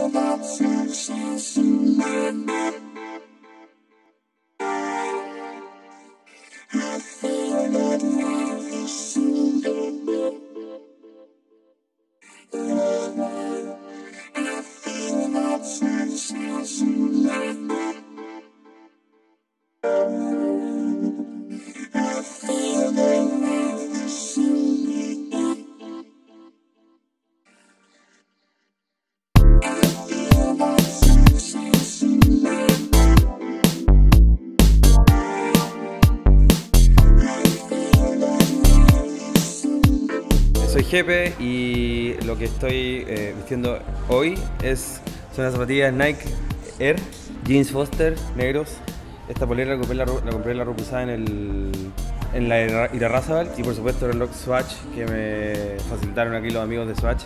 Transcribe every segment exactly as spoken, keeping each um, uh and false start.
Soy Jepe y lo que estoy eh, vistiendo hoy es, son las zapatillas Nike Air, jeans Foster, negros. Esta polera la compré en la, la, compré en la Rupusá en, el, en la Irarrázaval y por supuesto el reloj Swatch que me facilitaron aquí los amigos de Swatch.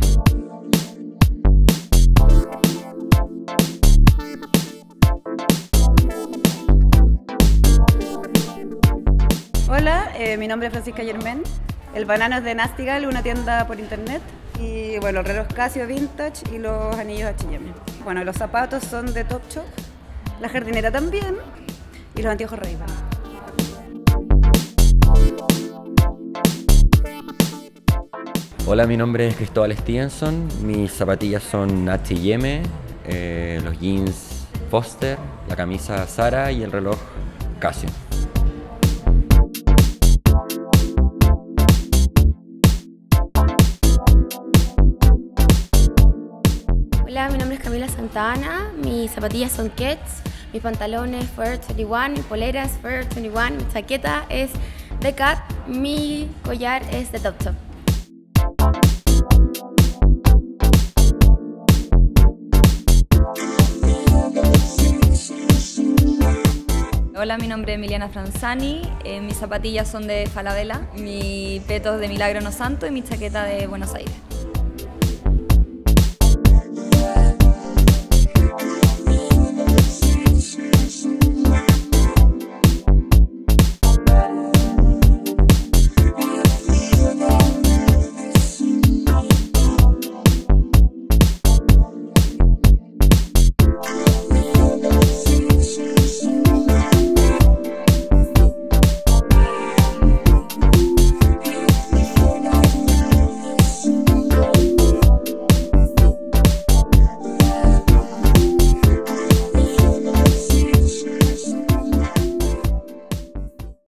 Hola, eh, mi nombre es Francisca Germán. El banano es de Nastigal, una tienda por internet. Y bueno, el reloj Casio Vintage y los anillos H and M. Bueno, los zapatos son de Topshop, la jardinera también y los anteojos Ray-Ban. Hola, mi nombre es Cristóbal Stevenson. Mis zapatillas son H and M, eh, los jeans Foster, la camisa Zara y el reloj Casio. Hola, mi nombre es Camila Santana, mis zapatillas son Keds, mis pantalones Forever veintiuno, mi polera es Forever veintiuno, mi chaqueta es de Cat, mi collar es de Topshop. Hola, mi nombre es Emiliana Franzani, eh, mis zapatillas son de Falabella, mi peto es de Milagro No Santo y mi chaqueta de Buenos Aires.